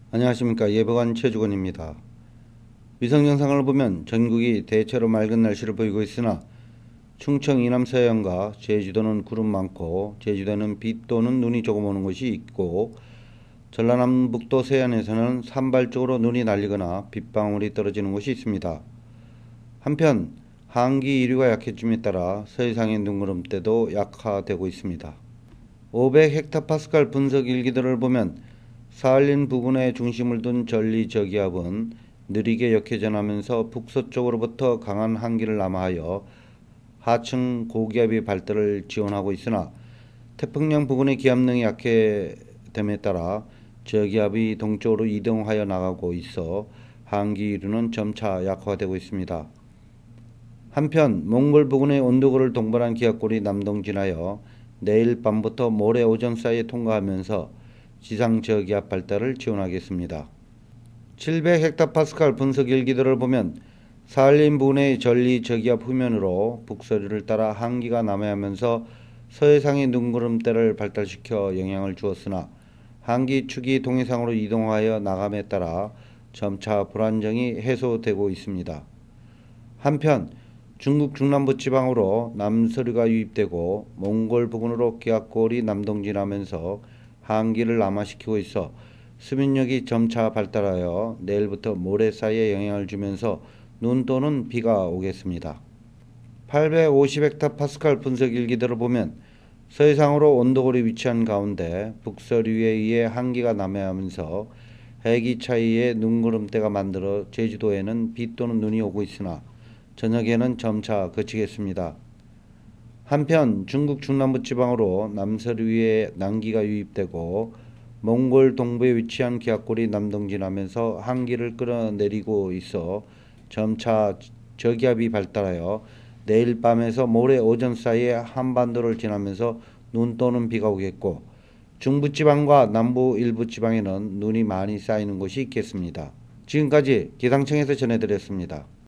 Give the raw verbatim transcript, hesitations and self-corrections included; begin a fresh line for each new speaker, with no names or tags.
안녕하십니까. 예보관 최주건입니다. 위성 영상을 보면 전국이 대체로 맑은 날씨를 보이고 있으나 충청 이남 서해안과 제주도는 구름 많고 제주도는 비 또는 눈이 조금 오는 곳이 있고 전라남북도 서해안에서는 산발적으로 눈이 날리거나 빗방울이 떨어지는 곳이 있습니다. 한편 한기 이류가 약해짐에 따라 서해상의 눈구름대도 약화되고 있습니다. 오백 헥타파스칼 분석 일기들을 보면 사할린 부근에 중심을 둔 전리저기압은 느리게 역회전하면서 북서쪽으로부터 강한 한기를 남하하여 하층 고기압의 발달을 지원하고 있으나 태평양 부근의 기압능이 약해됨에 따라 저기압이 동쪽으로 이동하여 나가고 있어 한기 이류는 점차 약화되고 있습니다. 한편 몽골 부근의 온도고를 동반한 기압골이 남동진하여 내일 밤부터 모레 오전 사이에 통과하면서 지상 저기압 발달을 지원하겠습니다. 칠백 헥타파스칼 분석 일기들을 보면 사할린 부근의 전리 저기압 후면으로 북서리를 따라 한기가 남하하면서 서해상의 눈구름대를 발달시켜 영향을 주었으나 한기 축이 동해상으로 이동하여 나감에 따라 점차 불안정이 해소되고 있습니다. 한편 중국 중남부 지방으로 남서리가 유입되고 몽골 부근으로 기압골이 남동진하면서 한기를 남하시키고 있어 수면력이 점차 발달하여 내일부터 모레 사이에 영향을 주면서 눈 또는 비가 오겠습니다. 팔백오십 헥타파스칼 분석 일기들을 보면 서해상으로 온도골이 위치한 가운데 북서류에 의해 한기가 남하하면서 해기 차이에 눈구름대가 만들어 제주도에는 비 또는 눈이 오고 있으나 저녁에는 점차 그치겠습니다. 한편 중국 중남부 지방으로 남서류에 난기가 유입되고 몽골 동부에 위치한 기압골이 남동진하면서 한기를 끌어내리고 있어 점차 저기압이 발달하여 내일 밤에서 모레 오전 사이에 한반도를 지나면서 눈 또는 비가 오겠고 중부지방과 남부 일부 지방에는 눈이 많이 쌓이는 곳이 있겠습니다. 지금까지 기상청에서 전해드렸습니다.